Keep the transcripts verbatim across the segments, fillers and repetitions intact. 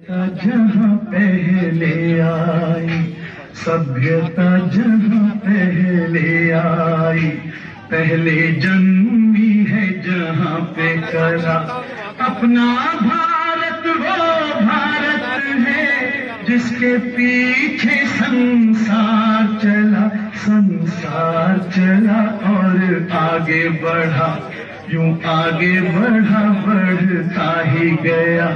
जहाँ पहले आई, सभ्यता जहाँ पहले आई, पहले जन्मी है जहाँ पे करा अपना भारत। वो भारत है जिसके पीछे संसार चला, संसार चला और आगे बढ़ा, यूं आगे बढ़ा बढ़ता ही गया।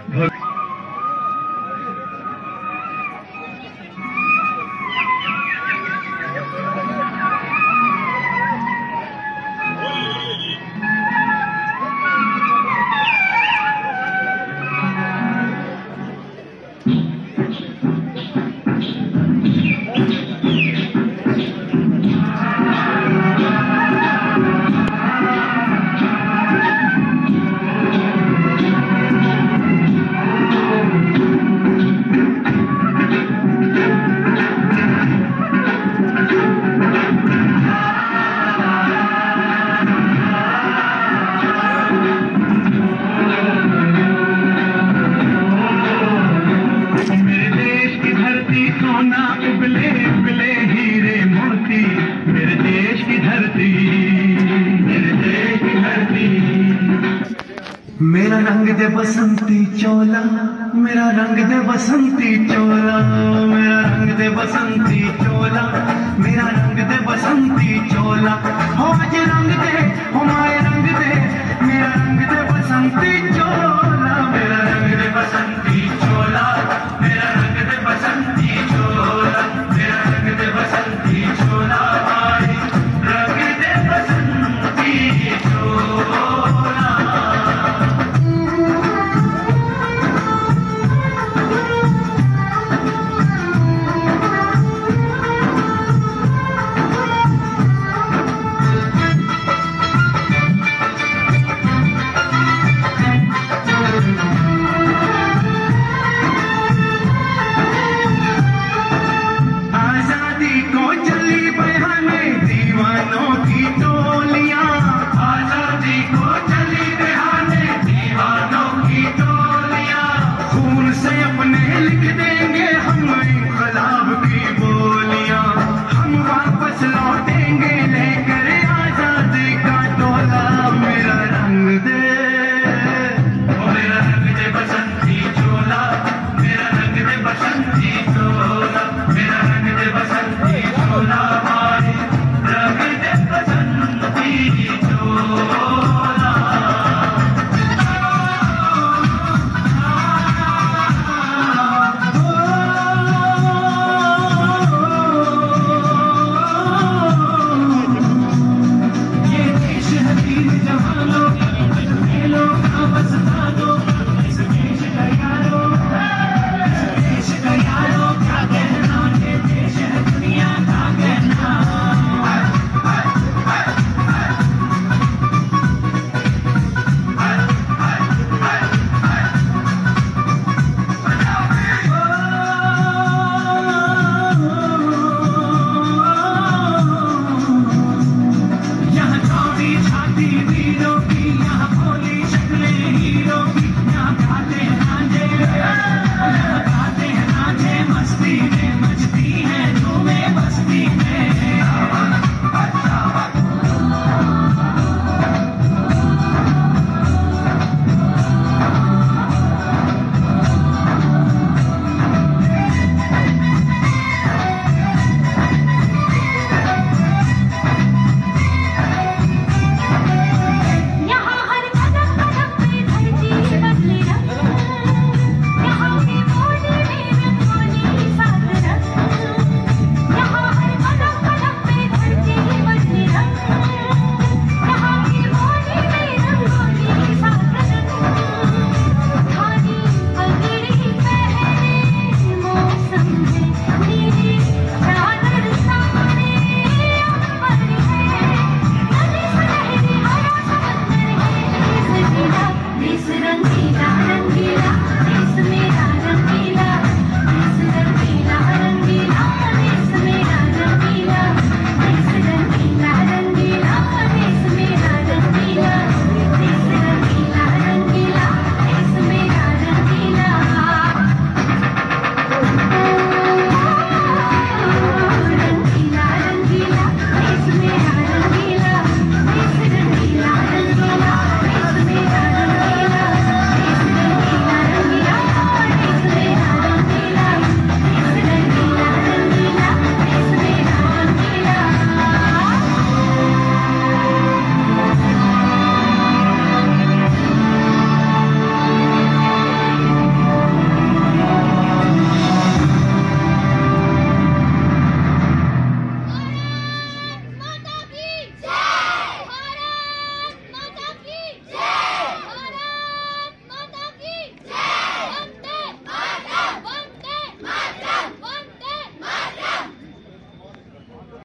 मेरा रंग दे बसंती चोला, मेरा रंग दे बसंती चोला, मेरा रंग दे बसंती चोला, मेरा रंग दे बसंती चोला। हो मुझे रंग दे, हो माए रंग दे, मेरा रंग दे बसंती चोला, मेरा